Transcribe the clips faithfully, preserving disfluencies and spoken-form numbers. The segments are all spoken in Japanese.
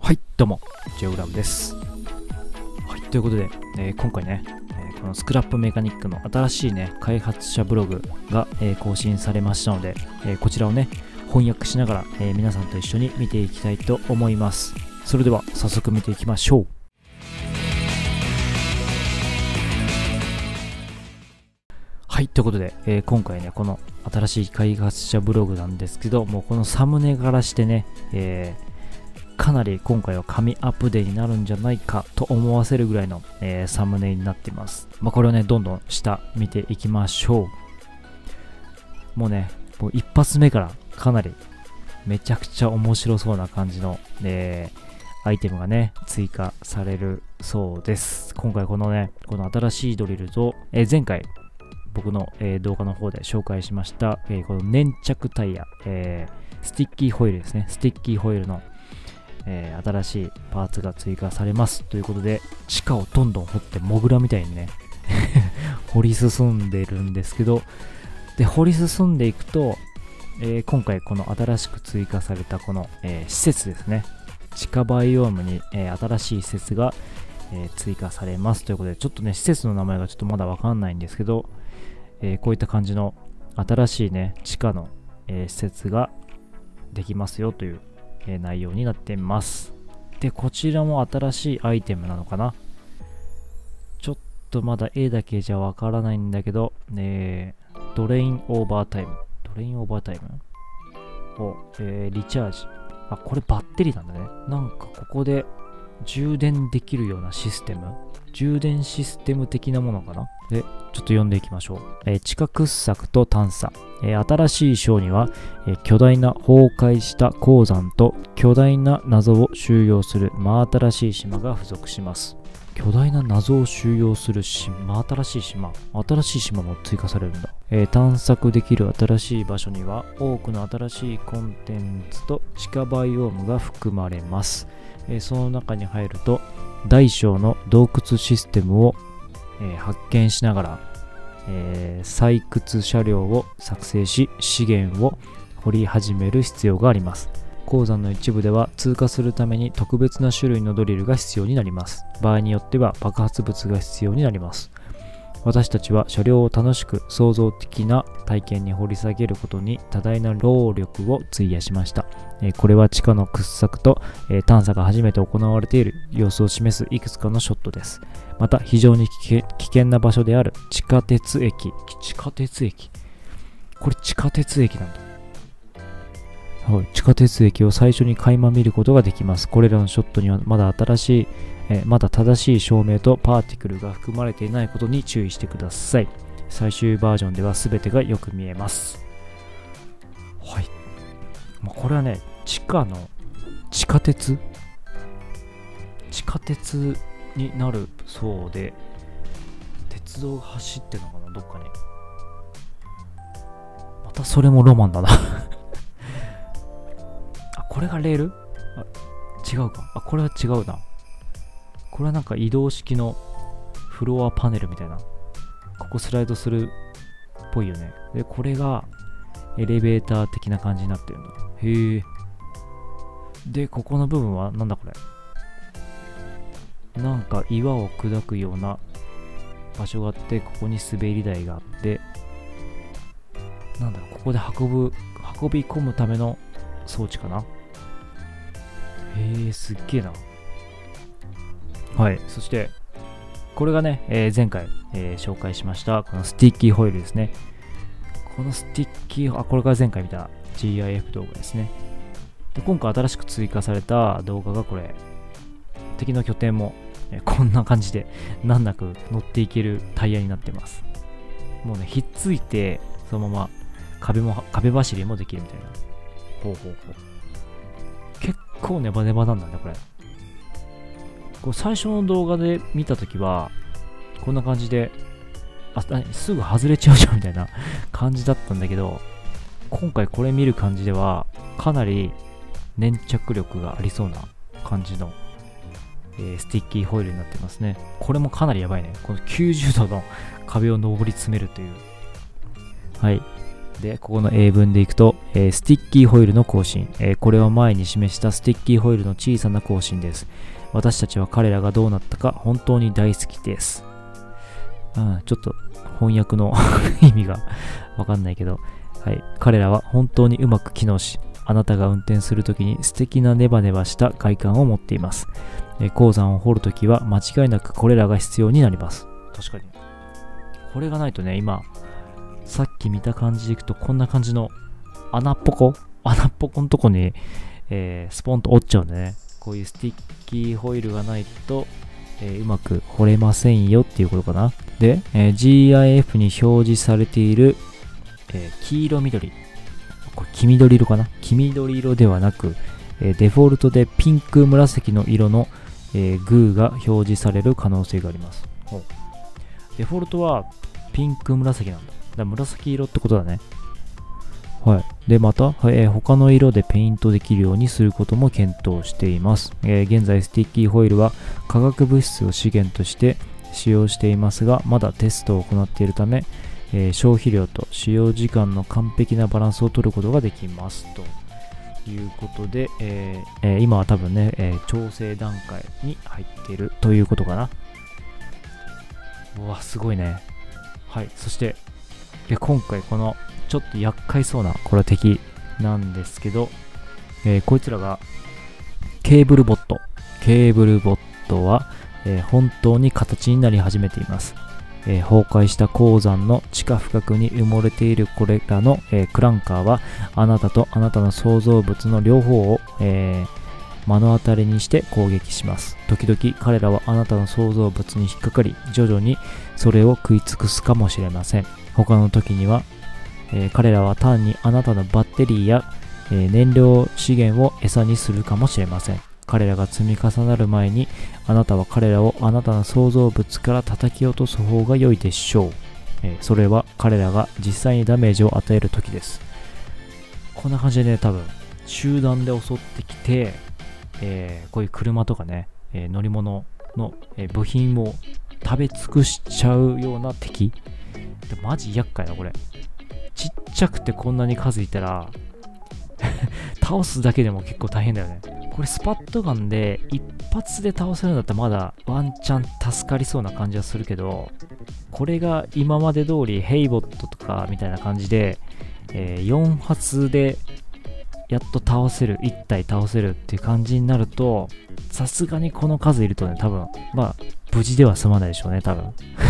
はい、どうも、ジェオラムです。はい、ということで、えー今回ね、えーこのスクラップメカニックの新しいね、開発者ブログが、えー更新されましたので、えーこちらをね、翻訳しながら、えー皆さんと一緒に見ていきたいと思います。それでは、早速見ていきましょう。はい、ということで、えー今回ね、この新しい開発者ブログなんですけど、もうこのサムネからしてね、えーかなり今回は神アップデートになるんじゃないかと思わせるぐらいの、えーサムネになっています。まあ、これをね、どんどん下見ていきましょう。もうね、もう一発目からかなりめちゃくちゃ面白そうな感じの、えーアイテムがね、追加されるそうです。今回このね、この新しいドリルと、えー前回僕の、えー動画の方で紹介しました、えーこの粘着タイヤ、えースティッキーホイールですね。スティッキーホイールのえー新しいパーツが追加されますということで、地下をどんどん掘ってモグラみたいにね掘り進んでるんですけど、で掘り進んでいくと、えー今回この新しく追加されたこの、えー施設ですね、地下バイオームに、えー新しい施設が、えー追加されますということで、ちょっとね施設の名前がちょっとまだわかんないんですけど、えーこういった感じの新しいね地下の、えー施設ができますよというえー内容になっています。で、こちらも新しいアイテムなのかな。ちょっとまだ絵だけじゃわからないんだけど、えードレインオーバータイム。ドレインオーバータイムを、えーリチャージ。あ、これバッテリーなんだね。なんかここで充電できるようなシステム。充電システム的なものかな。で、ちょっと読んでいきましょう。えー地下掘削と探査。えー新しい章には、えー巨大な崩壊した鉱山と巨大な謎を収容する真新しい島が付属します。巨大な謎を収容する真新しい島。新しい島も追加されるんだ。えー探索できる新しい場所には多くの新しいコンテンツと地下バイオームが含まれます。えーその中に入ると大小の洞窟システムを、えー発見しながら、えー採掘車両を作成し資源を掘り始める必要があります。鉱山の一部では通過するために特別な種類のドリルが必要になります。場合によっては爆発物が必要になります。私たちは車両を楽しく創造的な体験に掘り下げることに多大な労力を費やしました。えーこれは地下の掘削と、えー探査が初めて行われている様子を示すいくつかのショットです。また非常に危険危険な場所である地下鉄駅。地下鉄駅これ地下鉄駅なんだ。はい、地下鉄駅を最初に垣間見ることができます。これらのショットにはまだ新しい、えーまだ正しい照明とパーティクルが含まれていないことに注意してください。最終バージョンでは全てがよく見えます。はい。まあ、これはね、地下の地下鉄地下鉄になるそうで、鉄道が走ってるのかな、どっかに。またそれもロマンだなあ、これがレール？あ、違うか。あ、これは違うな。これはなんか移動式のフロアパネルみたいな。ここスライドするっぽいよね。で、これがエレベーター的な感じになってるんだ。へえ。で、ここの部分はなんだこれ。なんか岩を砕くような場所があって、ここに滑り台があって、なんだろう、ここで運ぶ、運び込むための装置かな。へえ、すっげえな。はい、そして、これがね、えー前回、えー紹介しました、このスティッキーホイールですね。このスティッキー、あ、これが前回見た ジーアイエフ 動画ですね。で、今回新しく追加された動画がこれ、敵の拠点も、えーこんな感じで難なく乗っていけるタイヤになってます。もうね、ひっついて、そのまま壁も、壁走りもできるみたいな。ほうほうほう。結構ネバネバなんだね、これ。こう最初の動画で見たときは、こんな感じで、あ、すぐ外れちゃうじゃんみたいな感じだったんだけど、今回これ見る感じでは、かなり粘着力がありそうな感じの、えースティッキーホイールになってますね。これもかなりやばいね。このきゅうじゅうどの壁を登り詰めるという。はい。 で、ここの英文でいくと、えー、スティッキーホイールの更新、えー、これは前に示したスティッキーホイールの小さな更新です。私たちは彼らがどうなったか本当に大好きです。うん、ちょっと翻訳の意味がわかんないけど、はい、彼らは本当にうまく機能し、あなたが運転するときに素敵なネバネバした外観を持っています。えー、鉱山を掘るときは間違いなくこれらが必要になります。確かに。これがないとね、今、さっき見た感じでいくとこんな感じの穴っぽこ穴っぽこのとこに、えー、スポンと折っちゃうんでね。こういうスティッキーホイールがないと、えー、うまく掘れませんよっていうことかな。で、えー、ジーアイエフ に表示されている、えー、黄色緑。これ黄緑色かな。黄緑色ではなく、えー、デフォルトでピンク紫の色の、えー、グーが表示される可能性があります。デフォルトはピンク紫なんだ。だから紫色ってことだね。はい。で、また、えー、他の色でペイントできるようにすることも検討しています。えー、現在、スティッキーホイールは化学物質を資源として使用していますが、まだテストを行っているため、えー、消費量と使用時間の完璧なバランスを取ることができますということで、えーえー、今は多分ね、えー、調整段階に入っているということかな。うわ、すごいね。はい。そして、で今回このちょっと厄介そうなこれは敵なんですけど、えー、こいつらがケーブルボット。ケーブルボットは、えー、本当に形になり始めています。えー、崩壊した鉱山の地下深くに埋もれているこれらの、えー、クランカーはあなたとあなたの創造物の両方を、えー目の当たりにして攻撃します。時々彼らはあなたの創造物に引っかかり、徐々にそれを食い尽くすかもしれません。他の時には、えー、彼らは単にあなたのバッテリーや、えー、燃料資源を餌にするかもしれません。彼らが積み重なる前に、あなたは彼らをあなたの創造物から叩き落とす方が良いでしょう。えー、それは彼らが実際にダメージを与える時です。こんな感じでね、多分集団で襲ってきて、えー、こういう車とかね、えー、乗り物の、えー、部品を食べ尽くしちゃうような敵でマジ厄介だこれ。ちっちゃくてこんなに数いたら倒すだけでも結構大変だよね。これスパットガンで一発で倒せるんだったらまだワンチャン助かりそうな感じはするけど、これが今まで通りヘイボットとかみたいな感じで、えー、よん発でやっと倒せる、いち体倒せるっていう感じになると、さすがにこの数いるとね、多分、まあ、無事では済まないでしょうね、多分。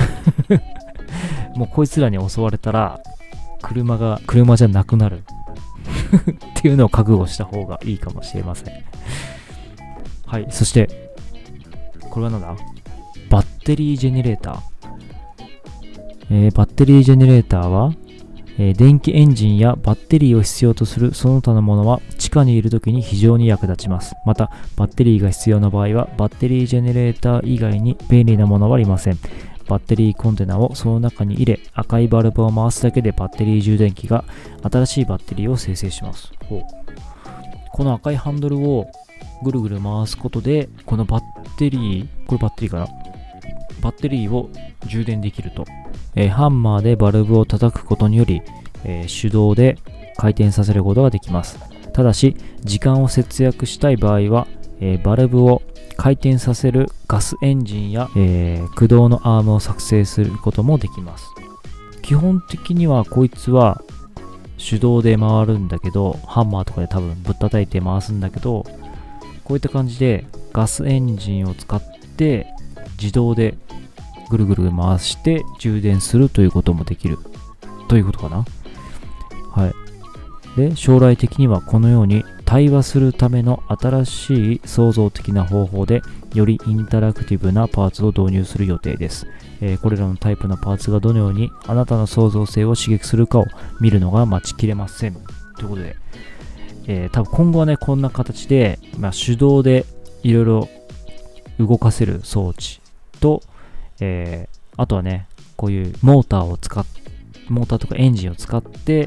もうこいつらに襲われたら、車が、車じゃなくなる。っていうのを覚悟した方がいいかもしれません。はい、そして、これはなんだ？バッテリージェネレーター。えー、バッテリージェネレーターは、えー、電気エンジンやバッテリーを必要とするその他のものは地下にいるときに非常に役立ちます。また、バッテリーが必要な場合は、バッテリージェネレーター以外に便利なものはありません。バッテリーコンテナをその中に入れ、赤いバルブを回すだけでバッテリー充電器が新しいバッテリーを生成します。ほう。この赤いハンドルをぐるぐる回すことで、このバッテリー、これバッテリーかな？バッテリーを充電できると。えー、ハンマーでバルブを叩くことにより、えー、手動で回転させることができます。ただし、時間を節約したい場合は、えー、バルブを回転させるガスエンジンや、えー、駆動のアームを作成することもできます。基本的にはこいつは手動で回るんだけど、ハンマーとかで多分ぶったたいて回すんだけど、こういった感じでガスエンジンを使って自動でぐるぐる回して充電するということもできるということかな。はい。で、将来的にはこのように対話するための新しい創造的な方法でよりインタラクティブなパーツを導入する予定です。えー、これらのタイプのパーツがどのようにあなたの創造性を刺激するかを見るのが待ちきれません。ということで、えー、多分今後はね、こんな形で、まあ、手動でいろいろ動かせる装置と、えー、あとはね、こういうモーターを使っ、モーターとかエンジンを使って、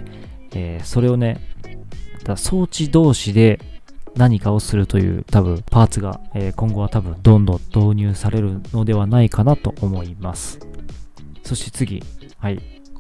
えー、それをね、だ装置同士で何かをするという多分パーツが、えー、今後は多分どんどん導入されるのではないかなと思います。そして次、はい、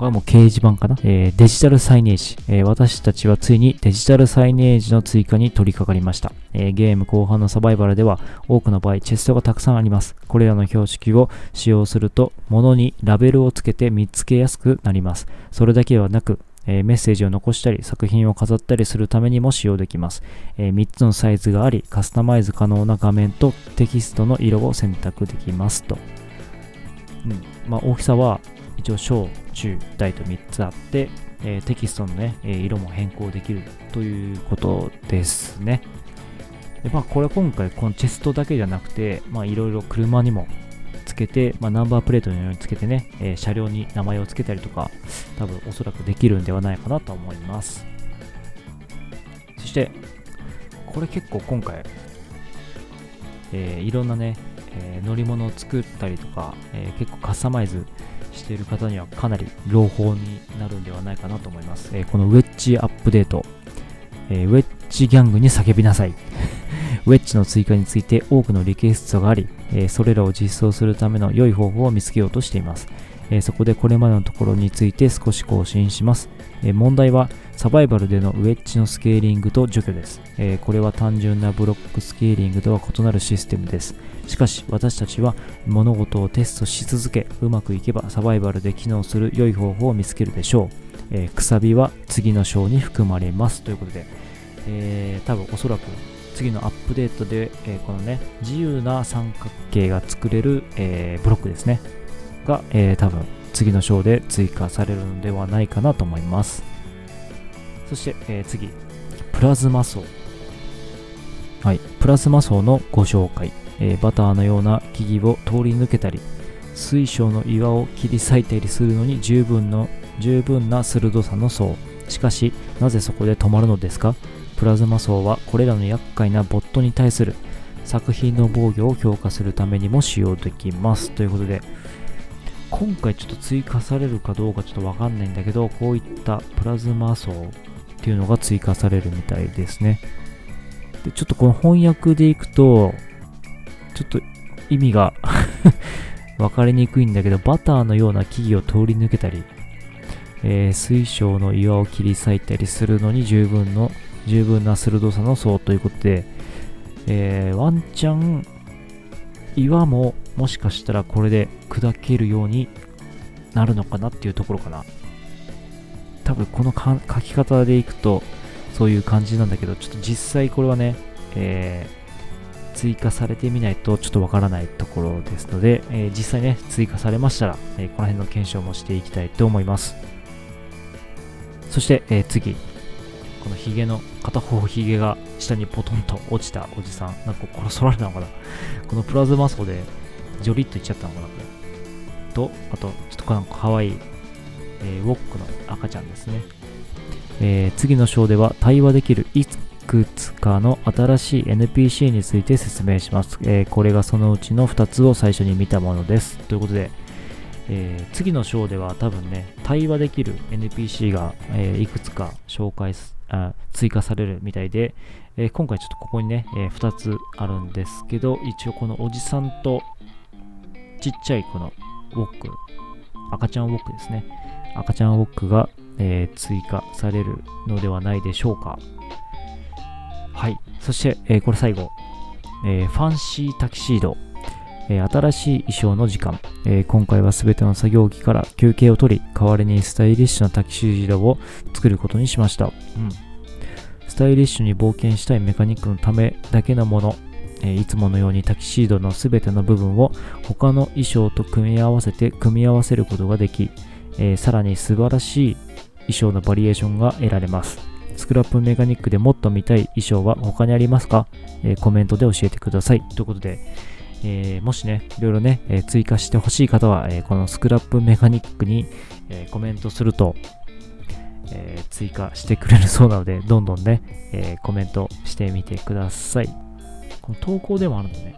これはもう掲示板かな、えー、デジタルサイネージ、えー、私たちはついにデジタルサイネージの追加に取り掛かりました。えー、ゲーム後半のサバイバルでは多くの場合チェストがたくさんあります。これらの標識を使用すると物にラベルをつけて見つけやすくなります。それだけではなく、えー、メッセージを残したり作品を飾ったりするためにも使用できます。えー、みっつのサイズがありカスタマイズ可能な画面とテキストの色を選択できますと。うんまあ、大きさは一応小、中、大とみっつあって、えー、テキストのね、えー、色も変更できるということですね。でまあ、これ今回このチェストだけじゃなくて、まあいろいろ車にもつけて、まあ、ナンバープレートのようにつけてね、えー、車両に名前をつけたりとか、多分おそらくできるんではないかなと思います。そして、これ結構今回、えー、いろんなね、えー、乗り物を作ったりとか、えー、結構カスタマイズしている方にはかなり朗報になるんではないかなと思います。えー、このウェッジアップデート、えー、ウェッジギャングに叫びなさい。ウェッジの追加について多くのリクエストがあり、えー、それらを実装するための良い方法を見つけようとしています。えー、そこでこれまでのところについて少し更新します。えー、問題はサバイバルでのウェッジのスケーリングと除去です。えー、これは単純なブロックスケーリングとは異なるシステムです。しかし私たちは物事をテストし続け、うまくいけばサバイバルで機能する良い方法を見つけるでしょう。えー、くさびは次の章に含まれますということで、えー、多分おそらく次のアップデートで、えー、このね自由な三角形が作れる、えー、ブロックですねが、えー、多分次の章で追加されるのではないかなと思います。そして、えー、次プラズマ層、はい、プラズマ層のご紹介。えー、バターのような木々を通り抜けたり水晶の岩を切り裂いたりするのに十分の十分な鋭さの層。しかしなぜそこで止まるのですか。プラズマ層はこれらの厄介なボットに対する作品の防御を強化するためにも使用できますということで、今回ちょっと追加されるかどうかちょっとわかんないんだけど、こういったプラズマ層っていうのが追加されるみたいですね。でちょっとこの翻訳でいくとちょっと意味が分かりにくいんだけど、バターのような木々を通り抜けたり、えー、水晶の岩を切り裂いたりするのに十分の十分な鋭さの層ということで、えー、ワンチャン岩ももしかしたらこれで砕けるようになるのかなっていうところかな。多分このか書き方でいくとそういう感じなんだけど、ちょっと実際これはね、えー追加されてみないとちょっとわからないところですので、えー、実際ね追加されましたら、えー、この辺の検証もしていきたいと思います。そして、えー、次このヒゲの片方ヒゲが下にポトンと落ちたおじさん、なんか殺されたのかな。このプラズマ層でジョリッといっちゃったのかなこれと、あとちょっとなんか可愛い、えー、ウォックの赤ちゃんですね。えー、次の章では対話できるいくつかの新しい エヌピーシー について説明します。えー、これがそのうちのふたつを最初に見たものです。ということで、えー、次の章では多分ね、対話できる エヌピーシー が、えー、いくつか紹介すあ追加されるみたいで、えー、今回ちょっとここにね、えー、ふたつあるんですけど、一応このおじさんとちっちゃいこのウォック、赤ちゃんウォックですね。赤ちゃんウォックが、えー、追加されるのではないでしょうか。はい。そして、えー、これ最後、えー、ファンシータキシード、えー、新しい衣装の時間、えー、今回はすべての作業着から休憩を取り、代わりにスタイリッシュなタキシードを作ることにしました。うん、スタイリッシュに冒険したいメカニックのためだけのもの、えー、いつものようにタキシードのすべての部分を他の衣装と組み合わせて組み合わせることができ、えー、さらに素晴らしい衣装のバリエーションが得られます。スクラップメカニックでもっと見たい衣装は他にありますか？えー、コメントで教えてください。ということで、えー、もしね、いろいろね、えー、追加してほしい方は、えー、このスクラップメカニックに、えー、コメントすると、えー、追加してくれるそうなので、どんどんね、えー、コメントしてみてください。この投稿でもあるんだね。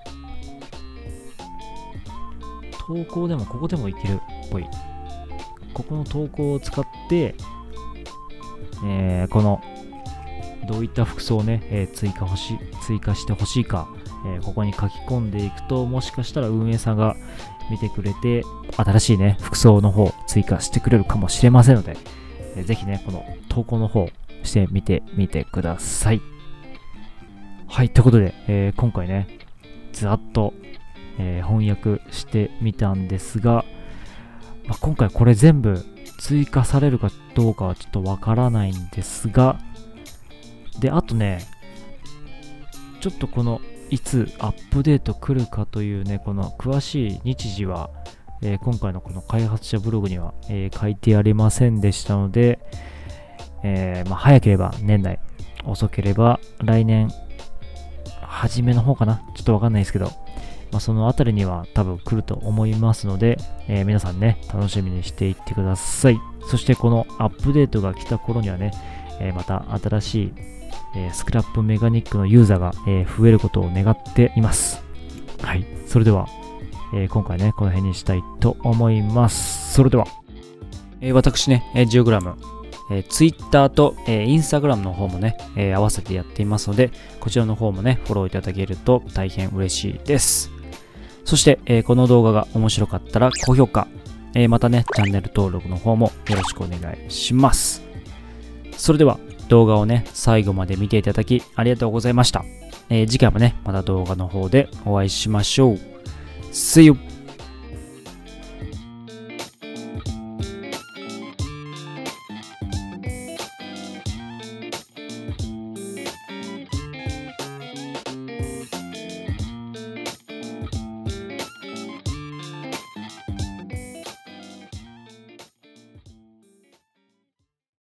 投稿でも、ここでもいけるっぽい。ここの投稿を使って、えー、このどういった服装をね、えー、追加欲し追加してほしいか、 えー、ここに書き込んでいくと、もしかしたら運営さんが見てくれて、新しいね、服装の方追加してくれるかもしれませんので、えー、ぜひね、この投稿の方してみてみてください。はい、ということで、えー、今回ね、ずっと、えー、翻訳してみたんですが、まあ、今回これ全部追加されるかどうかはちょっとわからないんですが、で、あとね、ちょっとこのいつアップデート来るかというね、この詳しい日時は、えー、今回のこの開発者ブログには、えー、書いてありませんでしたので、えーまあ、早ければ年内、遅ければ来年初めの方かな、ちょっとわかんないですけど、まあ、そのあたりには多分来ると思いますので、えー、皆さんね、楽しみにしていってください。そしてこのアップデートが来た頃にはね、えー、また新しい、えー、スクラップメカニックのユーザーが、えー、増えることを願っています。はい。それでは、えー、今回ね、この辺にしたいと思います。それでは、えー、私ね、えー、ジオグラム、えー、Twitter と、えー、Instagram の方もね、えー、合わせてやっていますので、こちらの方もね、フォローいただけると大変嬉しいです。そして、えー、この動画が面白かったら高評価、えー、またね、チャンネル登録の方もよろしくお願いします。それでは、動画をね、最後まで見ていただきありがとうございました。えー、次回もね、また動画の方でお会いしましょう。See you!